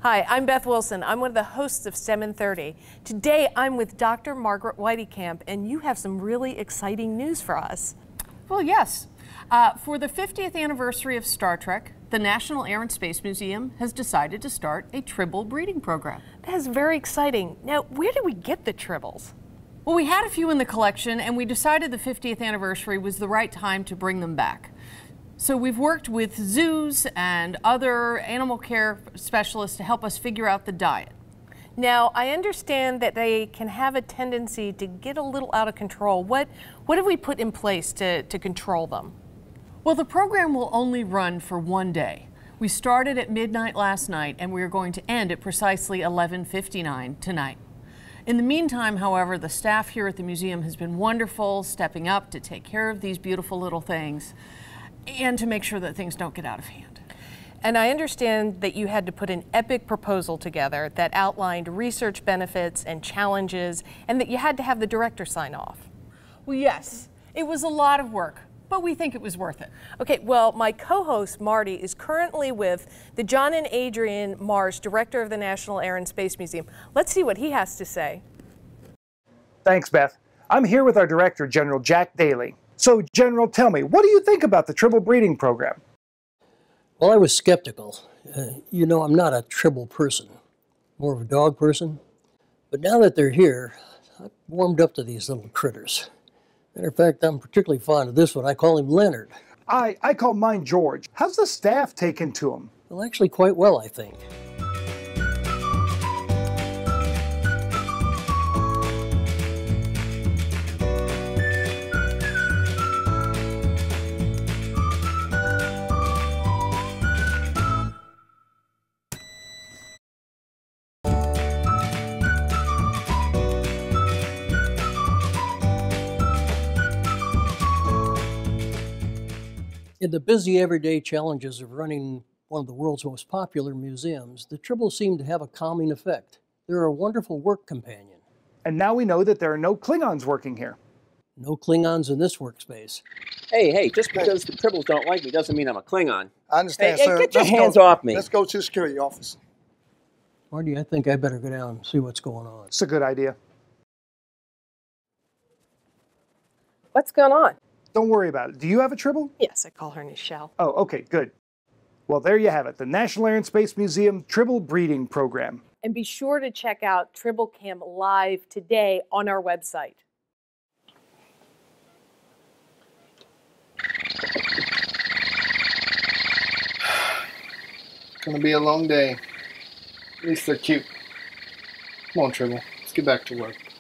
Hi, I'm Beth Wilson. I'm one of the hosts of STEM in 30. Today I'm with Dr. Margaret Whiteycamp, and you have some really exciting news for us. Well, yes. For the 50th anniversary of Star Trek, the National Air and Space Museum has decided to start a tribble breeding program. That is very exciting. Now, where did we get the tribbles? Well, we had a few in the collection, and we decided the 50th anniversary was the right time to bring them back. So we've worked with zoos and other animal care specialists to help us figure out the diet. Now, I understand that they can have a tendency to get a little out of control. What have we put in place to control them? Well, the program will only run for one day. We started at midnight last night, and we are going to end at precisely 11:59 tonight. In the meantime, however, the staff here at the museum has been wonderful, stepping up to take care of these beautiful little things and to make sure that things don't get out of hand. And I understand that you had to put an epic proposal together that outlined research benefits and challenges, and that you had to have the director sign off. Well, yes, it was a lot of work, but we think it was worth it. Okay, well, my co-host Marty is currently with the John and Adrian Marsh, director of the National Air and Space Museum. Let's see what he has to say. Thanks, Beth. I'm here with our director, General Jack Daly. So, General, tell me, what do you think about the tribble breeding program? Well, I was skeptical. You know, I'm not a tribble person, more of a dog person. But now that they're here, I've warmed up to these little critters. Matter of fact, I'm particularly fond of this one. I call him Leonard. I call mine George. How's the staff taken to him? Well, actually quite well, I think. In the busy everyday challenges of running one of the world's most popular museums, the tribbles seem to have a calming effect. They're a wonderful work companion. And now we know that there are no Klingons working here. No Klingons in this workspace. Hey, just because the tribbles don't like me doesn't mean I'm a Klingon. I understand, Hey, sir. get your hands off me. Let's go to the security office. Marty, I think I better go down and see what's going on. It's a good idea. What's going on? Don't worry about it. Do you have a tribble? Yes, I call her Nichelle. Oh, okay, good. Well, there you have it, the National Air and Space Museum Tribble Breeding Program. And be sure to check out TribbleCam live today on our website. It's gonna be a long day. At least they're cute. Come on, Tribble. Let's get back to work.